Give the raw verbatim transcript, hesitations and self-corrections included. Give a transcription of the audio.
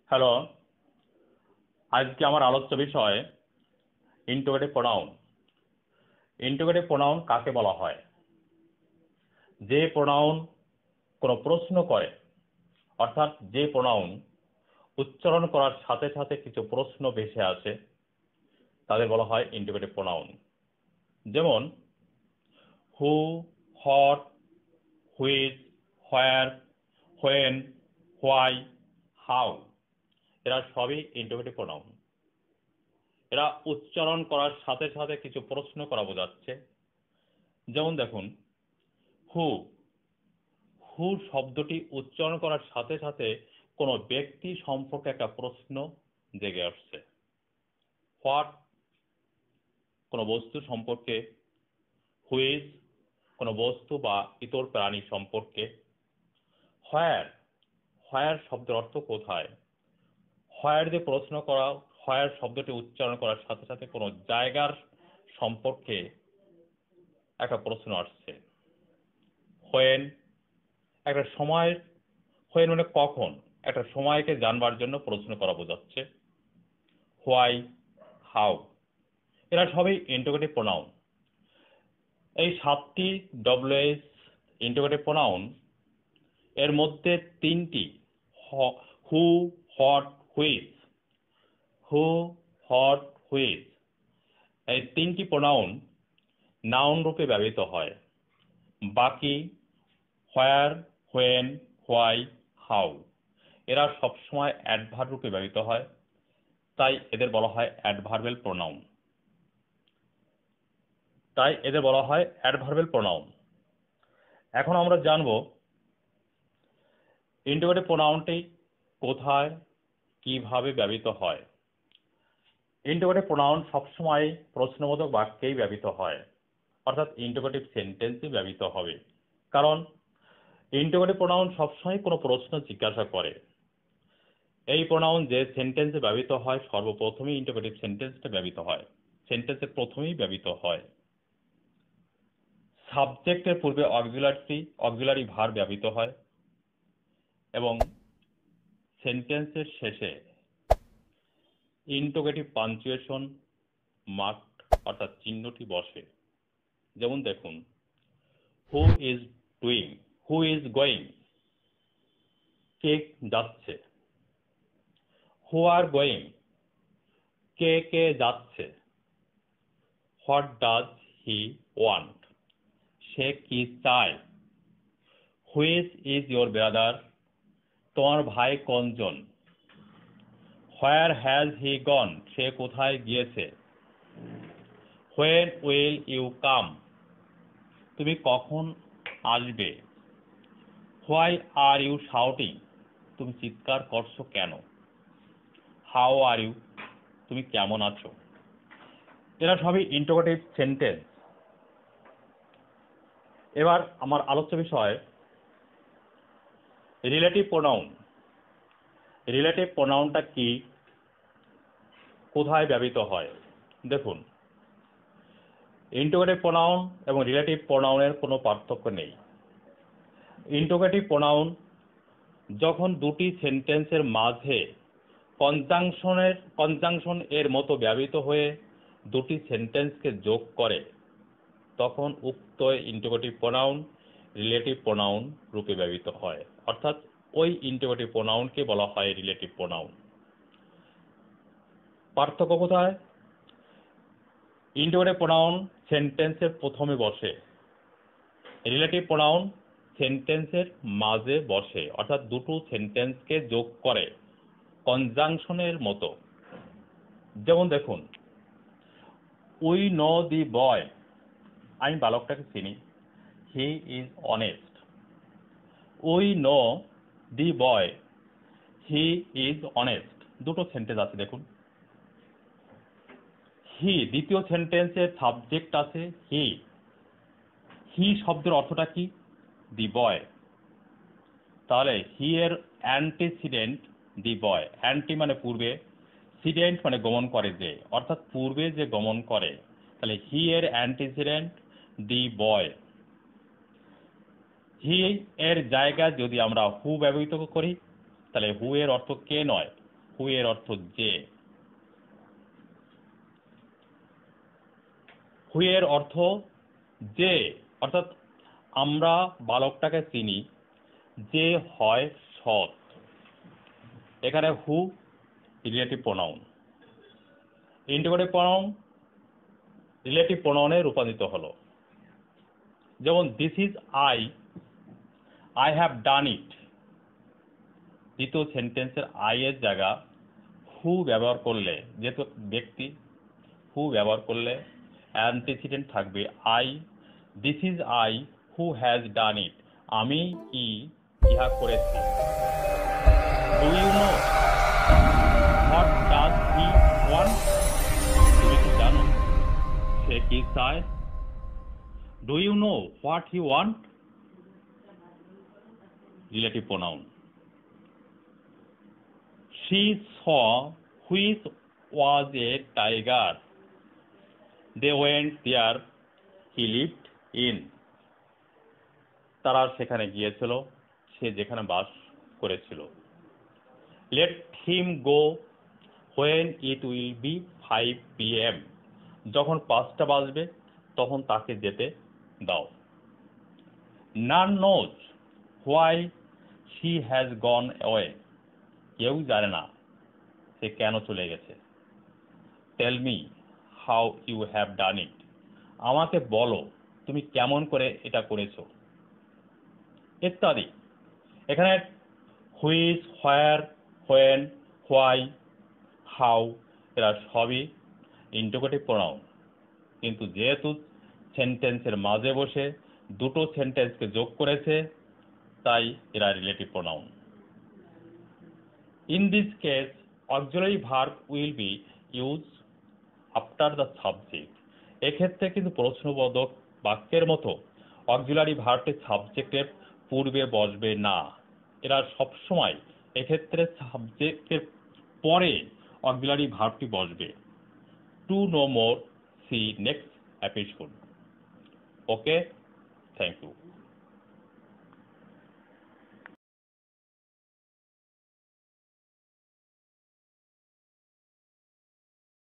Hello, আজকে আমার আলোচ্য বিষয় ইন্টারোগেটিভ প্রোনাউন। ইন্টারোগেটিভ প্রোনাউন কাকে বলা হয়? যে প্রোনাউন কোনো প্রশ্ন করে, অর্থাৎ যে প্রোনাউন উচ্চারণ করার সাথে সাথে কিছু প্রশ্ন ভেসে আসে, তাদের বলা হয় ইন্টারোগেটিভ প্রোনাউন। যেমন who, what, which, where, when, why, how, এরা সবই ইন্টারোগেটিভ প্রোনাউন। এরা উচ্চারণ করার সাথে সাথে কিছু প্রশ্ন করা বোঝাচ্ছে। যেমন দেখুন, হু হু শব্দটি উচ্চারণ করার সাথে সাথে কোনো ব্যক্তি সম্পর্কে একটা প্রশ্ন জেগে আসছে। হোয়াট কোনো বস্তু সম্পর্কে, হুইচ কোনো বস্তু বা ইতর প্রাণী সম্পর্কে, হোয়ার হোয়ার শব্দের অর্থ কোথায়। হোয়ার দিয়ে প্রশ্ন করা, হোয়ার শব্দটি উচ্চারণ করার সাথে সাথে কোনো জায়গার সম্পর্কে একটা প্রশ্ন আসছে। হোয়েন একটা সময়, হোয়েন মানে কখন, একটা সময়কে জানবার জন্য প্রশ্ন করা বোঝাচ্ছে। হোয়াই, হাউ, এরা সবই ইন্টারোগেটিভ প্রোনাউন। এই সাতটি ডব্লিউএস ইন্টারোগেটিভ প্রোনাউন এর মধ্যে তিনটি who, what, which, who, what, which, এই তিনটি প্রোনাউন নাউন রূপে ব্যবহৃত হয়। বাকি হোয়ার, হোয়েন, হোয়াই, হাউ এরা সবসময় অ্যাডভার্ব রূপে ব্যবহৃত হয়, তাই এদের বলা হয় অ্যাডভার্বেল প্রোনাউন। তাই এদের বলা হয় অ্যাডভার্বেল প্রোনাউন। এখন আমরা জানব ইন্টারোগেটিভ প্রোনাউনটি কোথায়, কিভাবে ব্যবহৃত হয়। ইন্টারোগেটিভ প্রোনাউন সবসময় প্রশ্নবোধক বাক্যেই ব্যবহৃত হয়, অর্থাৎ ইন্টারোগেটিভ সেন্টেন্সই ব্যবহৃত হবে। কারণ ইন্টারোগেটিভ প্রোনাউন সবসময় কোনো প্রশ্ন জিজ্ঞাসা করে। এই প্রোনাউন যে সেন্টেন্সে ব্যবহৃত হয় সর্বপ্রথমেই ইন্টারোগেটিভ সেন্টেন্সটা ব্যবহৃত হয়, সেন্টেন্সের প্রথমেই ব্যবহৃত হয়। সাবজেক্টের পূর্বে অক্সিলারি অক্সিলারি ভার্ব ব্যবহৃত হয় এবং সেন্টেন্সের শেষে ইন্টারোগেটিভ পাঞ্চুয়েশন মার্ক অর্থাৎ চিহ্নটি বসে। যেমন দেখুন, who is doing, who is going, কে যাচ্ছে। হু আর গোয়িং, কে কে যাচ্ছে। হোয়াট ডাজ হি ওয়ান্ট, সে কি চায়। হুইচ ইজ ইয়োর ব্রাদার, তোমার ভাই কোনজন। হোয়ার হ্যাজ হি গন, সে কোথায় গিয়েছে। হোয়েন উইল ইউ কাম, তুমি কখন আসবে। হোয়াই আর ইউ শাউটিং, তুমি চিৎকার করছো কেন। হাউ আর ইউ, তুমি কেমন আছো। এরা সবই ইন্টারোগেটিভ সেন্টেন্স। এবার আমার আলোচ্য বিষয় রিলেটিভ প্রোনাউন। রিলেটিভ প্রোনাউনটা কি, কোথায় ব্যবহৃত হয়। দেখুন, ইন্টারোগেটিভ প্রোনাউন এবং রিলেটিভ প্রোনাউনের কোনো পার্থক্য নেই। ইন্টারোগেটিভ প্রোনাউন যখন দুটি সেন্টেন্সের মাঝে কনজাংশনের কনজাংশন এর মতো ব্যবহৃত হয়ে দুটি সেন্টেন্সকে যোগ করে, তখন উক্ত ইন্টারোগেটিভ প্রোনাউন রিলেটিভ প্রোনাউন রূপে ব্যবহৃত হয়, অর্থাৎ ওই ইন্টারোগেটিভ প্রোনাউনকে বলা হয় রিলেটিভ প্রোনাউন। পার্থক্য কোথায়? ইন্টারোগেটিভ প্রোনাউন সেন্টেন্সের প্রথমে বসে, রিলেটিভ প্রোনাউন সেন্টেন্সের মাঝে বসে, অর্থাৎ দুটো সেন্টেন্সকে যোগ করে কনজাংশনের মতো। যেমন দেখুন, উই নো দি বয়, আমি বালকটাকে চিনি। He is honest. We know the boy, he is honest, দুটো সেন্টেন্স আছে। দেখুন, হি দ্বিতীয় সেন্টেন্সের সাবজেক্ট আছে হি। হি শব্দের অর্থটা কি? দি বয়। তাহলে হি এর অ্যান্টিসিডেন্ট দি বয়। অ্যান্টি মানে পূর্বে, সিডেন্ট মানে গমন করে যে, অর্থাৎ পূর্বে যে গমন করে। তাহলে হি এর অ্যান্টিসিডেন্ট দি বয়। হি এর জায়গায় যদি আমরা হু ব্যবহৃত করি, তাহলে হু এর অর্থ কে নয়, হু এর অর্থ যে, হু এর অর্থ যে, অর্থাৎ আমরা বালকটাকে চিনি যে হয় সৎ। এখানে who relative pronoun, interrogative pronoun relative প্রোনাউনে রূপান্তরিত হলো। যেমন this is I, I have done it. দ্বিতীয় সেন্টেন্সের আই এর জায়গা হু ব্যবহার করলে, যেহেতু ব্যক্তি, হু ব্যবহার করলে অ্যান্টিসিডেন্ট থাকবে I. This is I who has done it, আমি কি ইহা করেছি। Do you know what does he want, তুমি কি জানো সে কি চায়। Do you know what he want, relative pronoun. She saw which was a tiger. They went there, he lived in. তারা সেখানে গিয়েছিল, সে যেখানে বাস করেছিল। Let him go when it will be five p m যখন পাঁচটা বাজবে তখন তাকে যেতে দাও। None knows why she has gone away. কেউ জানে না সে কেন চলে গেছে। Tell me how you have done it, আমাকে বলো তুমি কেমন করে এটা করেছো, ইত্যাদি। এখানে which, where, when, why, how এরা সবই ইন্টারোগেটিভ প্রোনাউন, কিন্তু যেহেতু সেন্টেন্সের মাঝে বসে দুটো সেন্টেন্সকে যোগ করেছে তাই এরা relative pronoun. In this case, auxiliary verb will be used after the subject. এক্ষেত্রে কিন্তু প্রশ্নবোধক বাক্যের মতো অক্সিলারি ভার্বটি সাবজেক্টের পূর্বে বসবে না। এরা সবসময় এক্ষেত্রে সাবজেক্টের পরে অক্সিলারি ভার্বটি বসবে। To know more, see next episode. Okay, thank you.